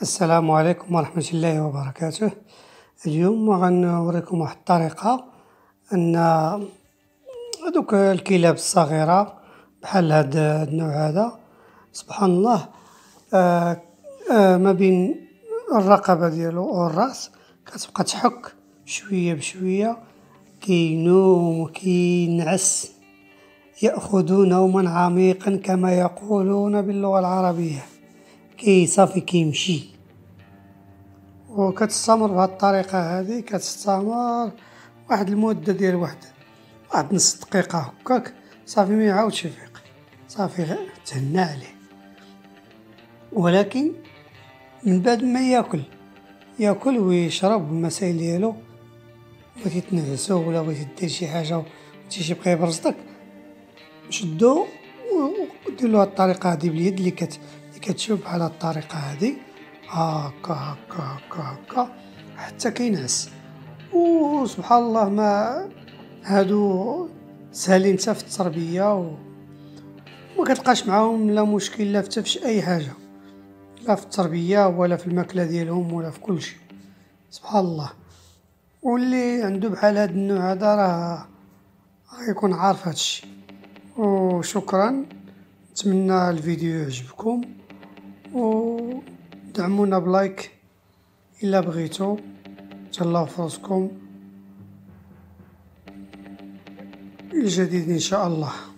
السلام عليكم ورحمة الله وبركاته. اليوم غنوريكم واحد الطريقة ان هذوك الكلاب الصغيرة بحال هاد النوع هذا، سبحان الله، ما بين الرقبة ديالو والراس كتبقى تحك شوية بشوية، كينوم وكينعس، يأخذ نوما عميقا كما يقولون باللغة العربية، صافي كيمشي. وكتستمر بهاد الطريقة هادي، كتستمر واحد المدة ديال واحد نص دقيقة هكاك، صافي ما يعاودش يفيق، صافي تهنا عليه. ولكن من بعد ما ياكل ويشرب المسائل ديالو، بغيتي تنعسو ولا بغيتي دير شي حاجة وبغيتي يبقى يبرصدك، شدو وديرلو هاد الطريقة هادي باليد اللي كتشوف بحال هاد الطريقة هادي، هاكا هاكا هاكا هاكا حتى كينعس. وسبحان الله، ما هادو ساهلين حتى في التربية، وما كتلقاش معاهم لا مشكل لا حتى في اي حاجة، لا في التربية ولا في الماكلة ديالهم ولا في كلشي، سبحان الله. واللي عنده بحال هاد النوع هذا راه غيكون عارف هادشي. وشكرا، نتمنى الفيديو يعجبكم، ودعمونا بلايك الا بغيتو. تهلاو في راسكم، الجديد ان شاء الله.